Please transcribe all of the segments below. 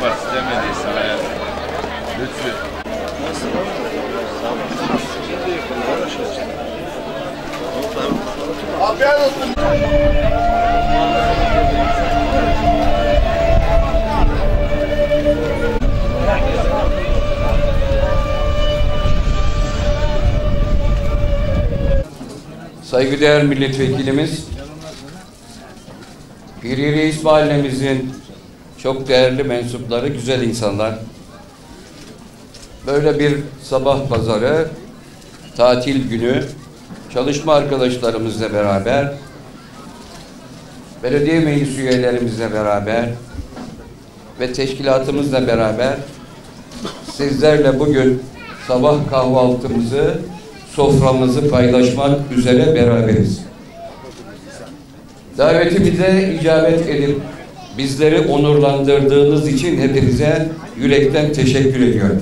Partisi demedi sana ya. Lütfü. Afiyet olsun. Saygıdeğer milletvekilimiz, Piri Reis mahallemizin çok değerli mensupları, güzel insanlar. Böyle bir sabah pazarı, tatil günü, çalışma arkadaşlarımızla beraber, belediye meclis üyelerimizle beraber ve teşkilatımızla beraber sizlerle bugün sabah kahvaltımızı, soframızı paylaşmak üzere beraberiz. Davetimize icabet edip bizleri onurlandırdığınız için hepinize yürekten teşekkür ediyorum.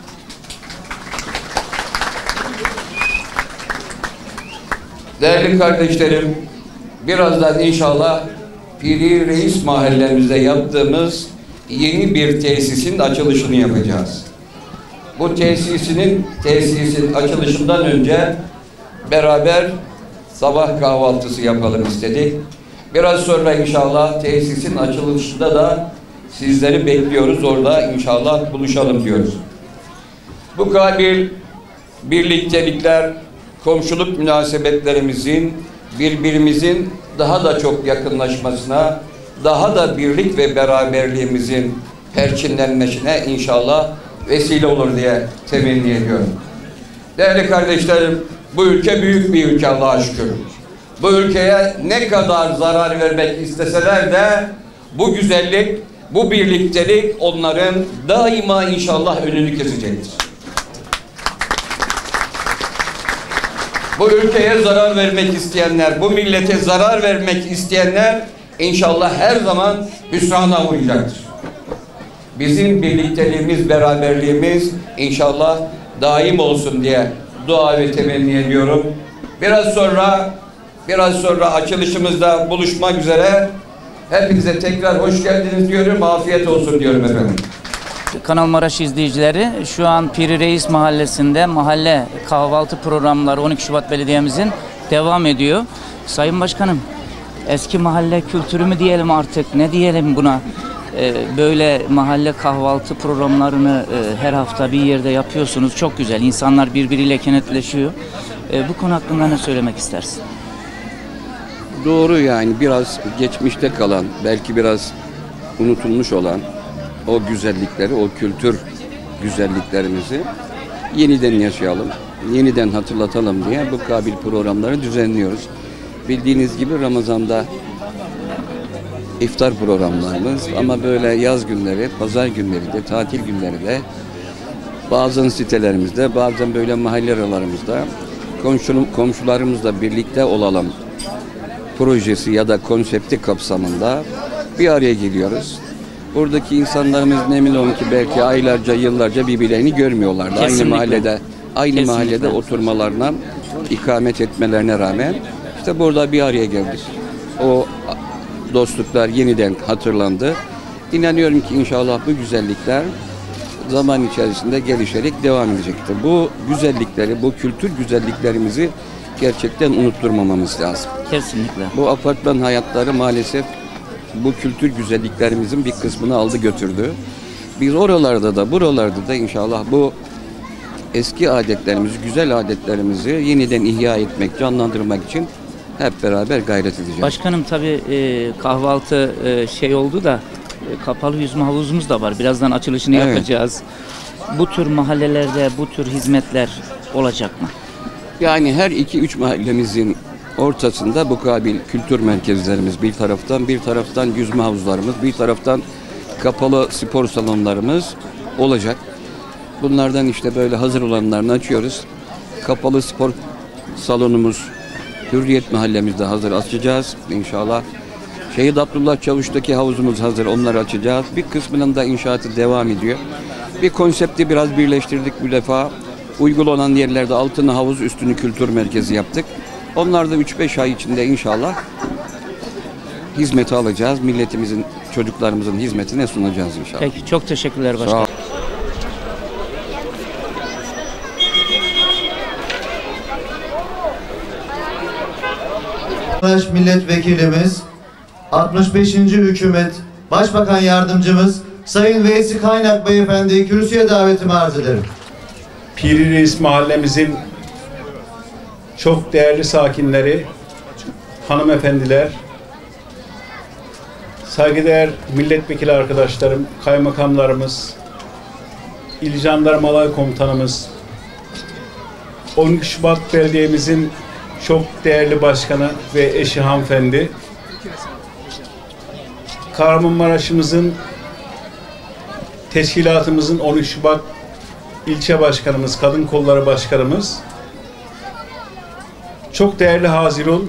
Değerli kardeşlerim, birazdan inşallah Piri Reis mahallemizde yaptığımız yeni bir tesisin açılışını yapacağız. Bu tesisin açılışından önce beraber sabah kahvaltısı yapalım istedik. Biraz sonra inşallah tesisin açılışında da sizleri bekliyoruz. Orada inşallah buluşalım diyoruz. Bu kabil birliktelikler, komşuluk münasebetlerimizin birbirimizin daha da çok yakınlaşmasına, daha da birlik ve beraberliğimizin perçinlenmesine inşallah vesile olur diye temenni ediyorum. Değerli kardeşlerim, bu ülke büyük bir ülke Allah'a şükür. Bu ülkeye ne kadar zarar vermek isteseler de bu güzellik, bu birliktelik onların daima inşallah önünü kesecektir. Bu ülkeye zarar vermek isteyenler, bu millete zarar vermek isteyenler inşallah her zaman hüsrana uğrayacaktır. Bizim birlikteliğimiz, beraberliğimiz inşallah daim olsun diye dua ve temenni ediyorum. Biraz sonra açılışımızda buluşmak üzere. Hepinize tekrar hoş geldiniz diyorum. Afiyet olsun diyorum efendim. Kanal Maraş izleyicileri, şu an Piri Reis mahallesinde mahalle kahvaltı programları 12 Şubat Belediye'mizin devam ediyor. Sayın Başkanım, eski mahalle kültürü mü diyelim artık, ne diyelim buna? Böyle mahalle kahvaltı programlarını her hafta bir yerde yapıyorsunuz. Çok güzel. İnsanlar birbiriyle kenetleşiyor. Bu konu hakkında ne söylemek istersin? Doğru, yani biraz geçmişte kalan, belki biraz unutulmuş olan o güzellikleri, o kültür güzelliklerimizi yeniden yaşayalım, yeniden hatırlatalım diye bu kabil programları düzenliyoruz. Bildiğiniz gibi Ramazan'da iftar programlarımız, ama böyle yaz günleri, pazar günleri de, tatil günleri de bazen sitelerimizde, bazen böyle mahalle aralarımızda komşularımızla birlikte olalım projesi ya da konsepti kapsamında bir araya geliyoruz. Buradaki insanlarımız emin olun ki belki aylarca, yıllarca birbirlerini görmüyorlardı. Kesinlikle. Aynı mahallede oturmalarına, ikamet etmelerine rağmen işte burada bir araya geldik. O dostluklar yeniden hatırlandı. İnanıyorum ki inşallah bu güzellikler zaman içerisinde gelişerek devam edecektir. Bu güzellikleri, bu kültür güzelliklerimizi gerçekten unutturmamamız lazım. Kesinlikle. Bu apartman hayatları maalesef bu kültür güzelliklerimizin bir kısmını aldı götürdü. Biz oralarda da buralarda da inşallah bu eski adetlerimizi, güzel adetlerimizi yeniden ihya etmek, canlandırmak için hep beraber gayret edeceğiz. Başkanım, tabii kahvaltı oldu da kapalı yüzme havuzumuz da var. Birazdan açılışını yapacağız. Bu tür mahallelerde bu tür hizmetler olacak mı? Yani her 2-3 mahallemizin ortasında bu kabil kültür merkezlerimiz bir taraftan yüzme havuzlarımız, bir taraftan kapalı spor salonlarımız olacak. Bunlardan işte böyle hazır olanlarını açıyoruz. Kapalı spor salonumuz Hürriyet mahallemizde hazır açacağız inşallah. Şehit Abdullah Çavuş'taki havuzumuz hazır, onları açacağız. Bir kısmının da inşaatı devam ediyor. Bir konsepti biraz birleştirdik bu defa. Uygun olan yerlerde altını havuz, üstünü kültür merkezi yaptık. Onlar da 3-5 ay içinde inşallah hizmeti alacağız. Milletimizin, çocuklarımızın hizmetine sunacağız inşallah. Peki, çok teşekkürler başkanım. Sağ ol. Milletvekilimiz, 65. Hükümet Başbakan Yardımcımız Sayın Veysi Kaynak Beyefendi'yi kürsüye davetimi arz ederim. Piri Reis mahallemizin çok değerli sakinleri, hanımefendiler, saygıdeğer milletvekili arkadaşlarım, kaymakamlarımız, İl Jandarma Alay Komutanımız, 12 Şubat Belediye'mizin çok değerli başkanı ve eşi hanımefendi, Kahramanmaraş'ımızın, teşkilatımızın 13 Şubat ilçe başkanımız, kadın kolları başkanımız, çok değerli Hazirun,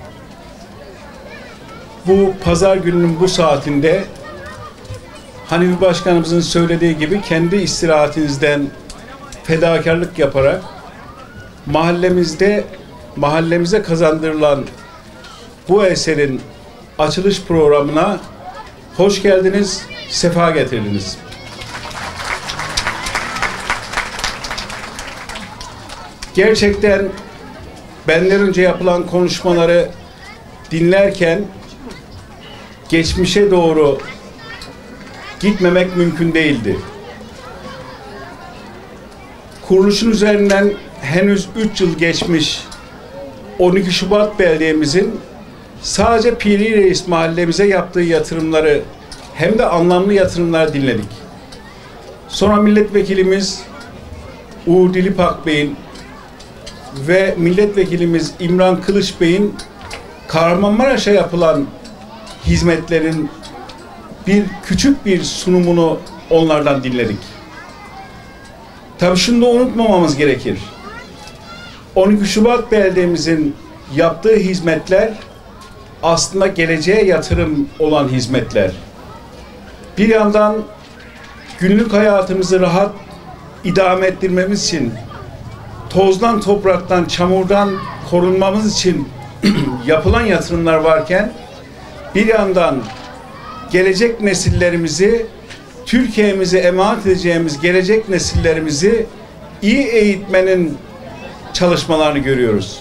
bu pazar gününün bu saatinde Hanifi Başkanımızın söylediği gibi kendi istirahatinizden fedakarlık yaparak mahallemize kazandırılan bu eserin açılış programına hoş geldiniz, sefa getirdiniz. Gerçekten benden önce yapılan konuşmaları dinlerken geçmişe doğru gitmemek mümkün değildi. Kuruluşun üzerinden henüz 3 yıl geçmiş 12 Şubat Belediye'mizin sadece Piri Reis mahallemize yaptığı yatırımları hem de anlamlı yatırımlar dinledik. Sonra milletvekilimiz Uğur Dilipak Bey'in ve milletvekilimiz İmran Kılıç Bey'in Kahramanmaraş'a yapılan hizmetlerin küçük bir sunumunu onlardan dinledik. Tabii şunu da unutmamamız gerekir. 12 Şubat Belediye'mizin yaptığı hizmetler aslında geleceğe yatırım olan hizmetler. Bir yandan günlük hayatımızı rahat idame ettirmemiz için, tozdan, topraktan, çamurdan korunmamız için yapılan yatırımlar varken, bir yandan gelecek nesillerimizi, Türkiye'mize emanet edeceğimiz gelecek nesillerimizi iyi eğitmenin çalışmalarını görüyoruz.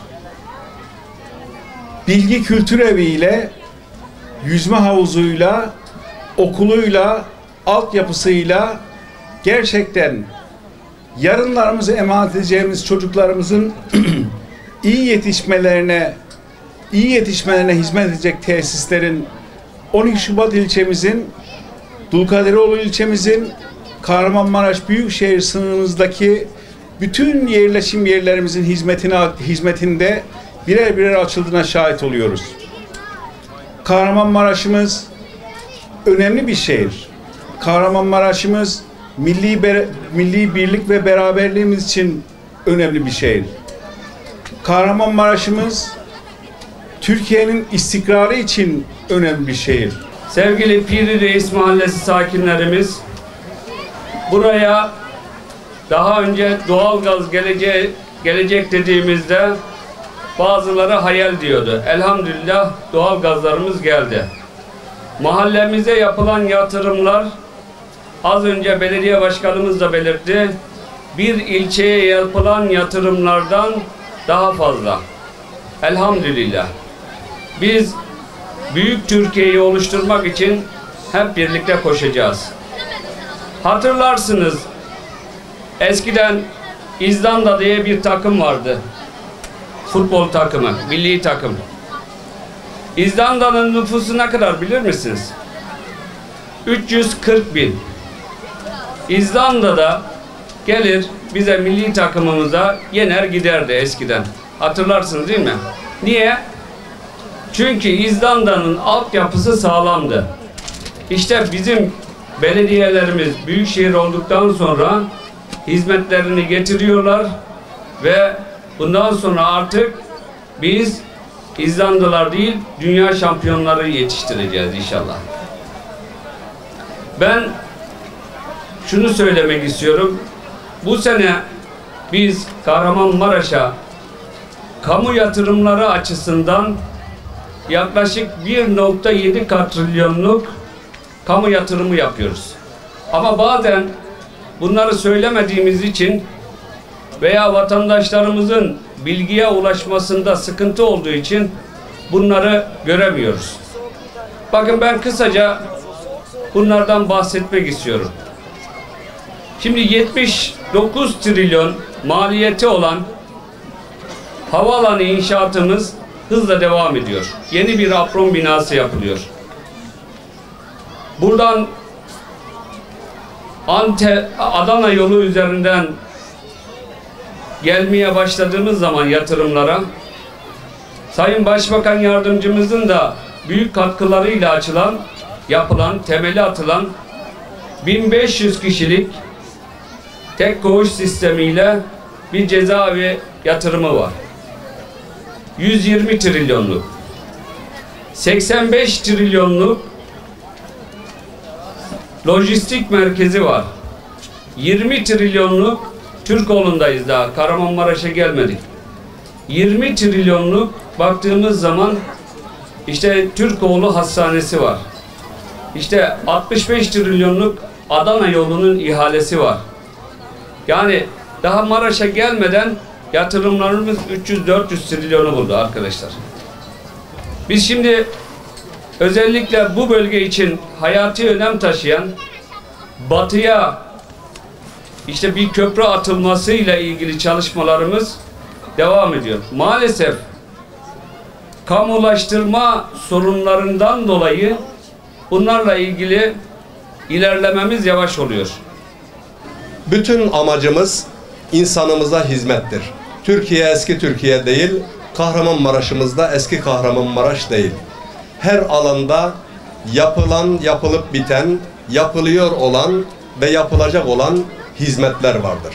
Bilgi Kültür Evi ile, yüzme havuzuyla, okuluyla, altyapısıyla gerçekten yarınlarımızı emanet edeceğimiz çocuklarımızın iyi yetişmelerine hizmet edecek tesislerin 12 Şubat ilçemizin, Dulkadiroğlu ilçemizin, Kahramanmaraş Büyükşehir sınırımızdaki bütün yerleşim yerlerimizin hizmetinde birer birer açıldığına şahit oluyoruz. Kahramanmaraş'ımız önemli bir şehir. Kahramanmaraş'ımız milli birlik ve beraberliğimiz için önemli bir şehir. Kahramanmaraş'ımız Türkiye'nin istikrarı için önemli bir şehir. Sevgili Piri Reis Mahallesi sakinlerimiz, buraya daha önce doğalgaz gelecek dediğimizde bazıları hayal diyordu. Elhamdülillah doğalgazlarımız geldi. Mahallemize yapılan yatırımlar, az önce belediye başkanımız da belirtti, bir ilçeye yapılan yatırımlardan daha fazla. Elhamdülillah. Biz büyük Türkiye'yi oluşturmak için hep birlikte koşacağız. Hatırlarsınız, eskiden İzlanda diye bir takım vardı. Futbol takımı, milli takım. İzlanda'nın nüfusu ne kadar bilir misiniz? 340 bin. İzlanda'da gelir bize milli takımımıza yener giderdi eskiden. Hatırlarsınız değil mi? Niye? Çünkü İzlanda'nın altyapısı sağlamdı. İşte bizim belediyelerimiz büyükşehir olduktan sonra hizmetlerini getiriyorlar ve bundan sonra artık biz İzlandalılar değil, dünya şampiyonları yetiştireceğiz inşallah. Ben şunu söylemek istiyorum. Bu sene biz Kahramanmaraş'a kamu yatırımları açısından yaklaşık 1,7 katrilyonluk kamu yatırımı yapıyoruz. Ama bazen bunları söylemediğimiz için veya vatandaşlarımızın bilgiye ulaşmasında sıkıntı olduğu için bunları göremiyoruz. Bakın ben kısaca bunlardan bahsetmek istiyorum. Şimdi 79 trilyon maliyeti olan havaalanı inşaatımız hızla devam ediyor. Yeni bir apron binası yapılıyor. Buradan Adana yolu üzerinden gelmeye başladığımız zaman yatırımlara Sayın Başbakan Yardımcımızın da büyük katkılarıyla yapılan, temeli atılan 1500 kişilik tek koğuş sistemiyle bir cezaevi yatırımı var. 120 trilyonluk. 85 trilyonluk lojistik merkezi var. 20 trilyonluk Türkoğlu'ndayız daha. Kahramanmaraş'a gelmedik. 20 trilyonluk baktığımız zaman işte Türkoğlu Hastanesi var. İşte 65 trilyonluk Adana yolunun ihalesi var. Yani daha Maraş'a gelmeden yatırımlarımız 300-400 trilyonu buldu arkadaşlar. Biz şimdi özellikle bu bölge için hayati önem taşıyan batıya işte bir köprü atılmasıyla ilgili çalışmalarımız devam ediyor. Maalesef kamulaştırma sorunlarından dolayı bunlarla ilgili ilerlememiz yavaş oluyor. Bütün amacımız insanımıza hizmettir. Türkiye eski Türkiye değil, Kahramanmaraş'ımızda eski Kahramanmaraş değil. Her alanda yapılan, yapılıp biten, yapılıyor olan ve yapılacak olan hizmetler vardır.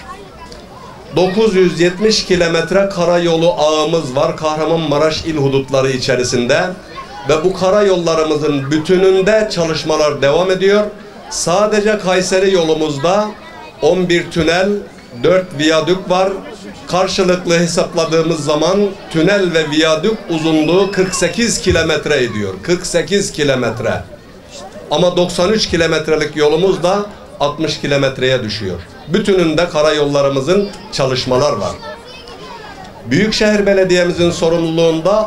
970 kilometre karayolu ağımız var Kahramanmaraş il hudutları içerisinde ve bu karayollarımızın bütününde çalışmalar devam ediyor. Sadece Kayseri yolumuzda 11 tünel, 4 viyadük var. Karşılıklı hesapladığımız zaman tünel ve viyadük uzunluğu 48 kilometre ediyor. 48 kilometre. Ama 93 kilometrelik yolumuz da 60 kilometreye düşüyor. Bütününde karayollarımızın çalışmalar var. Büyükşehir Belediye'mizin sorumluluğunda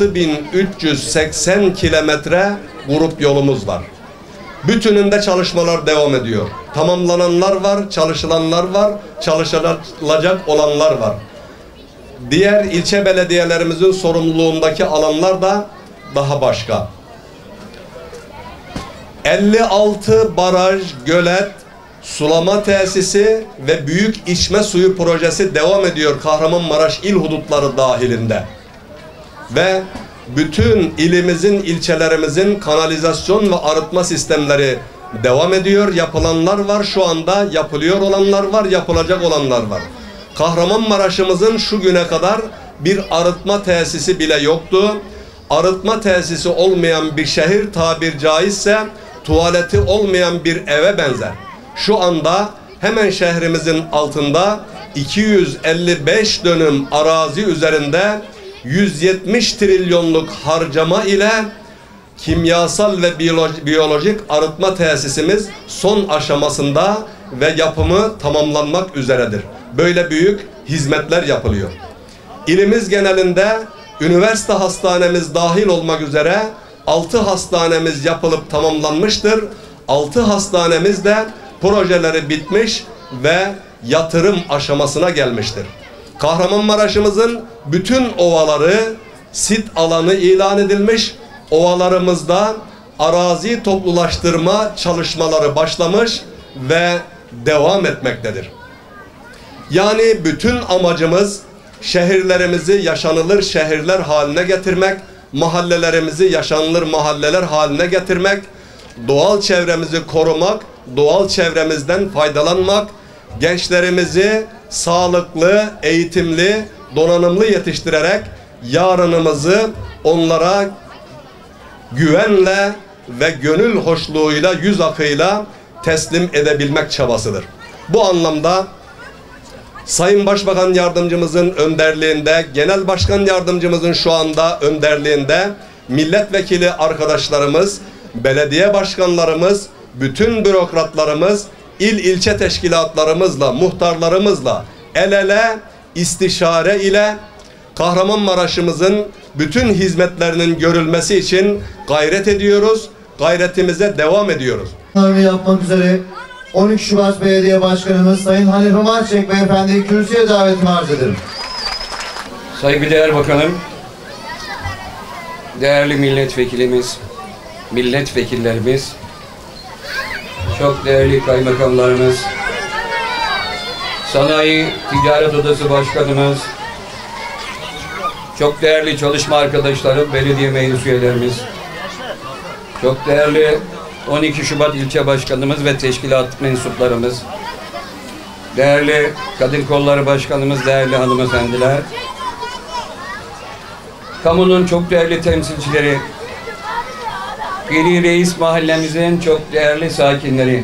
6380 kilometre grup yolumuz var. Bütününde çalışmalar devam ediyor. Tamamlananlar var, çalışılanlar var, çalışılacak olanlar var. Diğer ilçe belediyelerimizin sorumluluğundaki alanlar da daha başka. 56 baraj, gölet, sulama tesisi ve büyük içme suyu projesi devam ediyor Kahramanmaraş il hudutları dahilinde. Ve bütün ilimizin, ilçelerimizin kanalizasyon ve arıtma sistemleri devam ediyor. Yapılanlar var, şu anda yapılıyor olanlar var, yapılacak olanlar var. Kahramanmaraş'ımızın şu güne kadar bir arıtma tesisi bile yoktu. Arıtma tesisi olmayan bir şehir tabir caizse tuvaleti olmayan bir eve benzer. Şu anda hemen şehrimizin altında 255 dönüm arazi üzerinde 170 trilyonluk harcama ile kimyasal ve biyolojik arıtma tesisimiz son aşamasında ve yapımı tamamlanmak üzeredir. Böyle büyük hizmetler yapılıyor. İlimiz genelinde üniversite hastanemiz dahil olmak üzere 6 hastanemiz yapılıp tamamlanmıştır. 6 hastanemiz de projeleri bitmiş ve yatırım aşamasına gelmiştir. Kahramanmaraş'ımızın bütün ovaları sit alanı ilan edilmiş. Ovalarımızda arazi toplulaştırma çalışmaları başlamış ve devam etmektedir. Yani bütün amacımız şehirlerimizi yaşanılır şehirler haline getirmek, mahallelerimizi yaşanılır mahalleler haline getirmek, doğal çevremizi korumak, doğal çevremizden faydalanmak, gençlerimizi sağlıklı, eğitimli, donanımlı yetiştirerek yarınımızı onlara güvenle ve gönül hoşluğuyla, yüz akıyla teslim edebilmek çabasıdır. Bu anlamda Sayın Başbakan Yardımcımızın önderliğinde, Genel Başkan Yardımcımızın şu anda önderliğinde milletvekili arkadaşlarımız, belediye başkanlarımız, bütün bürokratlarımız, ilçe teşkilatlarımızla, muhtarlarımızla el ele, istişare ile Kahramanmaraş'ımızın bütün hizmetlerinin görülmesi için gayret ediyoruz. Gayretimize devam ediyoruz. Yapmak üzere 12 Şubat Belediye Başkanımız Sayın Hanife Marçek Beyefendi'yi kürsüye davetimi arz ederim. Saygıdeğer Bakanım, değerli milletvekilimiz, milletvekillerimiz, çok değerli kaymakamlarımız, Sanayi Ticaret Odası Başkanımız, çok değerli çalışma arkadaşlarım, belediye meclis üyelerimiz, çok değerli 12 Şubat ilçe başkanımız ve teşkilat mensuplarımız, değerli kadın kolları başkanımız, değerli hanımefendiler, kamunun çok değerli temsilcileri, Piri Reis mahallemizin çok değerli sakinleri,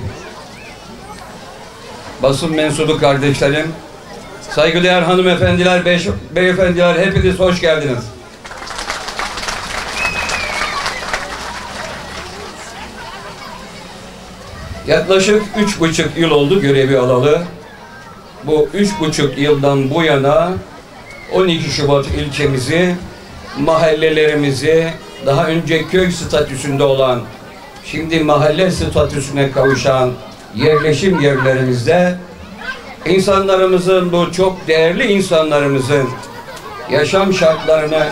basın mensubu kardeşlerim, saygıdeğer hanımefendiler, beyefendiler, hepiniz hoş geldiniz. Yaklaşık 3,5 yıl oldu görevi alalı. Bu 3,5 yıldan bu yana 12 Şubat ilçemizi, mahallelerimizi, daha önce köy statüsünde olan, şimdi mahalle statüsüne kavuşan yerleşim yerlerimizde insanlarımızın, bu çok değerli insanlarımızın yaşam şartlarını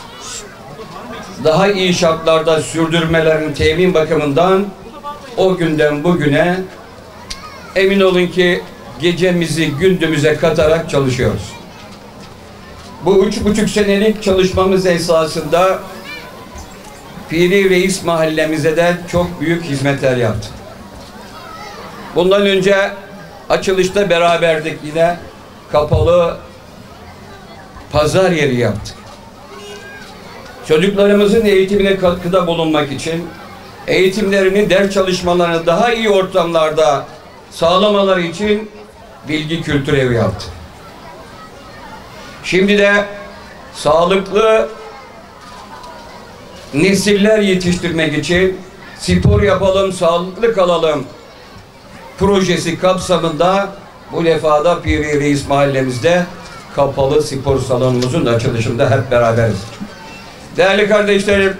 daha iyi şartlarda sürdürmelerini temin bakımından o günden bugüne emin olun ki gecemizi gündüzümüze katarak çalışıyoruz. Bu 3,5 senelik çalışmamız esasında Piri Reis mahallemize de çok büyük hizmetler yaptık. Bundan önce açılışta beraberdik, yine kapalı pazar yeri yaptık. Çocuklarımızın eğitimine katkıda bulunmak için eğitimlerini, ders çalışmalarını daha iyi ortamlarda sağlamaları için bilgi kültür evi yaptık. Şimdi de sağlıklı nesiller yetiştirmek için spor yapalım, sağlıklı kalalım projesi kapsamında bu defada Piri Reis mahallemizde kapalı spor salonumuzun açılışında hep beraberiz. Değerli kardeşlerim,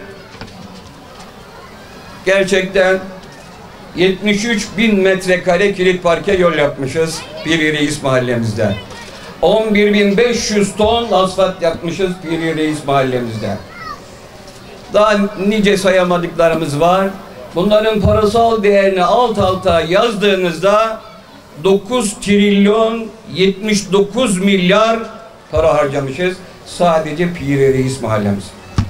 gerçekten 73.000 metrekare kilit parke yol yapmışız Piri Reis mahallemizde. 11.500 ton asfalt yapmışız Piri Reis mahallemizde. Daha nice sayamadıklarımız var. Bunların parasal değerini alt alta yazdığınızda 9 trilyon 79 milyar para harcamışız sadece Piri Reis mahallemiz.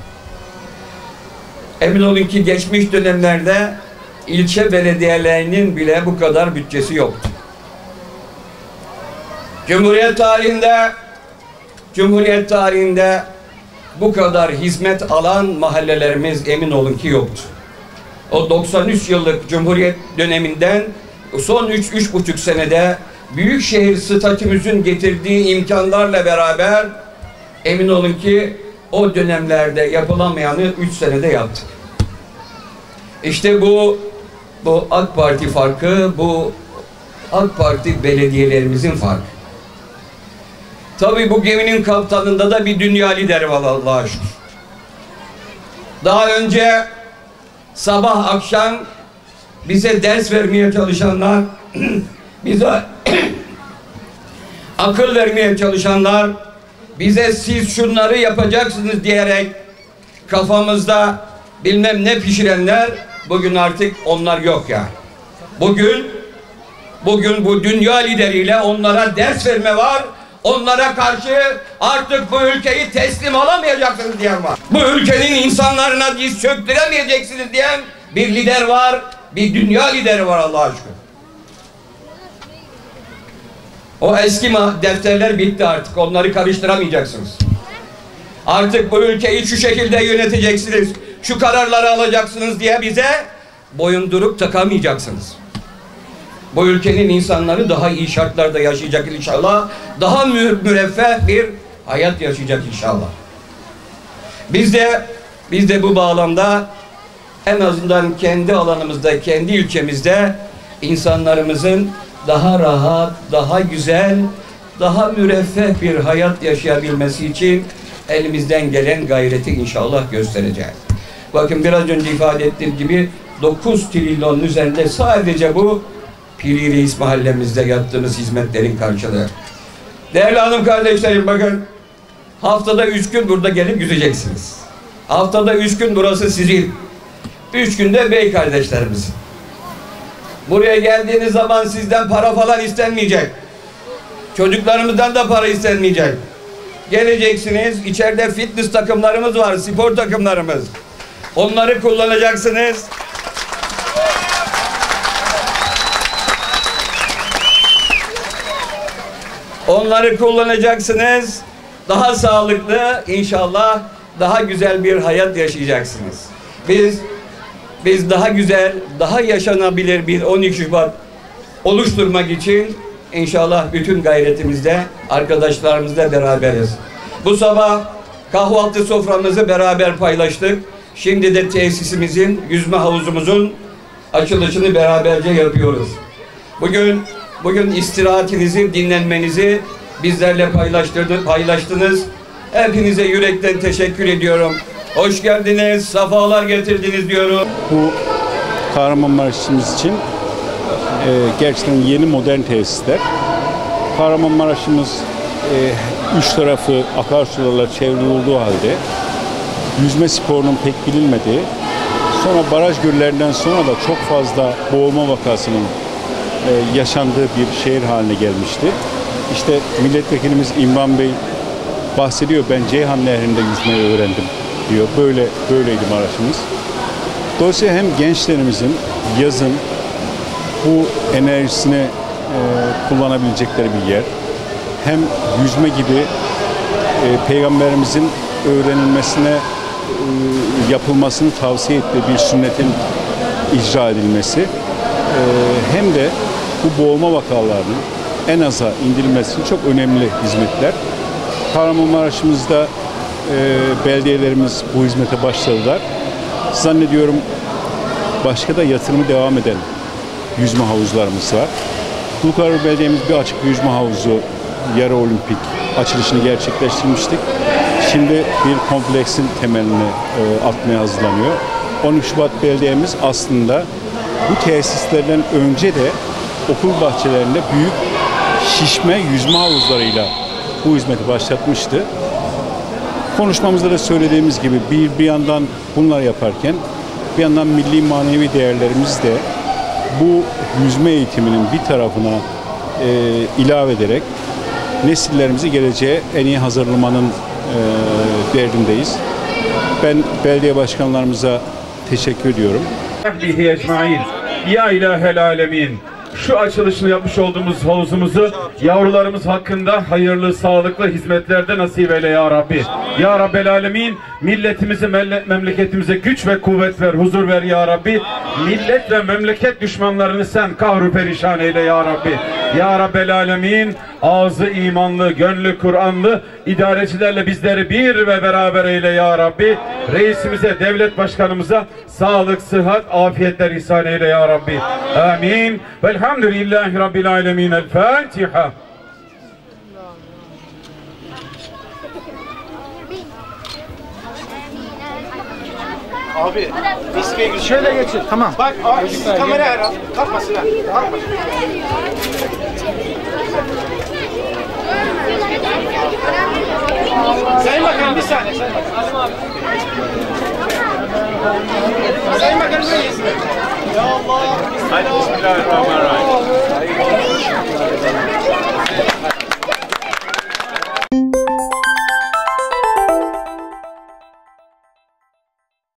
Emin olun ki geçmiş dönemlerde ilçe belediyelerinin bile bu kadar bütçesi yoktu. Cumhuriyet tarihinde bu kadar hizmet alan mahallelerimiz emin olun ki yoktu. O 93 yıllık Cumhuriyet döneminden son 3,5 senede büyükşehir statümüzün getirdiği imkanlarla beraber emin olun ki o dönemlerde yapılamayanı 3 senede yaptık. İşte bu AK Parti farkı, bu AK Parti belediyelerimizin farkı. Tabii bu geminin kaptanında da bir dünya lideri var Allah'a şükür. Daha önce sabah akşam bize ders vermeye çalışanlar, bize akıl vermeye çalışanlar, bize siz şunları yapacaksınız diyerek kafamızda bilmem ne pişirenler, bugün artık onlar yok yani. Bugün bu dünya lideriyle onlara ders verme var. Onlara karşı artık bu ülkeyi teslim alamayacaksınız diyen var. Bu ülkenin insanlarına diz çöktüremeyeceksiniz diyen bir lider var. Bir dünya lideri var Allah'a şükür. O eski defterler bitti artık. Onları karıştıramayacaksınız. Artık bu ülkeyi şu şekilde yöneteceksiniz, şu kararları alacaksınız diye bize boyundurup takamayacaksınız. Bu ülkenin insanları daha iyi şartlarda yaşayacak inşallah. Daha müreffeh bir hayat yaşayacak inşallah. Biz de Biz de bu bağlamda en azından kendi alanımızda, kendi ülkemizde insanlarımızın daha rahat, daha güzel, daha müreffeh bir hayat yaşayabilmesi için elimizden gelen gayreti inşallah göstereceğiz. Bakın biraz önce ifade ettiğim gibi 9 trilyonun üzerinde sadece bu Piri Reis mahallemizde yaptığımız hizmetlerin karşılığı. Değerli hanım kardeşlerim, bakın haftada 3 gün burada gelip yüzeceksiniz. Haftada 3 gün burası sizin. 3 günde bey kardeşlerimizin. Buraya geldiğiniz zaman sizden para falan istenmeyecek. Çocuklarımızdan da para istenmeyecek. Geleceksiniz, içeride fitness takımlarımız var, spor takımlarımız. Onları kullanacaksınız. Onları kullanacaksınız. Daha sağlıklı, inşallah daha güzel bir hayat yaşayacaksınız. Biz daha güzel, daha yaşanabilir bir 12 Şubat oluşturmak için inşallah bütün gayretimizde arkadaşlarımızla beraberiz. Bu sabah kahvaltı soframızı beraber paylaştık. Şimdi de tesisimizin, yüzme havuzumuzun açılışını beraberce yapıyoruz. Bugün istirahatinizi, dinlenmenizi bizlerle paylaştınız. Hepinize yürekten teşekkür ediyorum. Hoş geldiniz, sefalar getirdiniz diyorum. Bu Kahramanmaraş'ımız için gerçekten yeni modern tesisler. Kahramanmaraş'ımız üç tarafı akarsularla çevrili olduğu halde yüzme sporunun pek bilinmediği, sonra baraj göllerinden sonra da çok fazla boğulma vakasının yaşandığı bir şehir haline gelmişti. İşte milletvekilimiz İmran Bey bahsediyor, ben Ceyhan Nehri'nde yüzmeyi öğrendim diyor. Böyleydi Maraş'ımız. Dolayısıyla hem gençlerimizin yazın bu enerjisini kullanabilecekleri bir yer, hem yüzme gibi Peygamberimizin öğrenilmesine yapılmasını tavsiye ettiği bir sünnetin icra edilmesi, hem de bu boğulma vakalarının en aza indirilmesi için çok önemli hizmetler. Kahramanmaraş'ımızda belediyelerimiz bu hizmete başladılar. Zannediyorum başka da yatırımı devam eden yüzme havuzlarımız var. Dulkarlı Belediye'miz bir açık yüzme havuzu yarı olimpik açılışını gerçekleştirmiştik. Şimdi bir kompleksin temelini atmaya hazırlanıyor. 12 Şubat Belediye'miz aslında bu tesislerden önce de okul bahçelerinde büyük şişme yüzme havuzlarıyla bu hizmeti başlatmıştı. Konuşmamızda da söylediğimiz gibi bir yandan bunlar yaparken bir yandan milli manevi değerlerimiz de bu yüzme eğitiminin bir tarafına ilave ederek nesillerimizi geleceğe en iyi hazırlamanın derdindeyiz. Ben belediye başkanlarımıza teşekkür ediyorum. Ya ilahel alemin. Şu açılışını yapmış olduğumuz havuzumuzu yavrularımız hakkında hayırlı, sağlıklı hizmetlerde nasip eyle ya Rabbi. Ya Rabbel alemin, milletimize, memleketimize güç ve kuvvet ver, huzur ver ya Rabbi. Millet ve memleket düşmanlarını sen kahru perişan eyle ya Rabbi. Ya Rabbel alemin, ağzı imanlı, gönlü Kur'anlı idarecilerle bizleri bir ve beraber eyle ya Rabbi. Reisimize, devlet başkanımıza sağlık, sıhhat, afiyetler ihsan eyle ya Rabbi. Amin. Velhamdülillahi Rabbil alemin. El Fatiha. Abi, şöyle geçin. Tamam. Bak, kameraya al. Kalkmasın ha. Kalkmasın. Sayın Bakanım bir saniye. Sayın Bakanım reis. Ya Allah. Hadi bismillahirrahmanirrahim.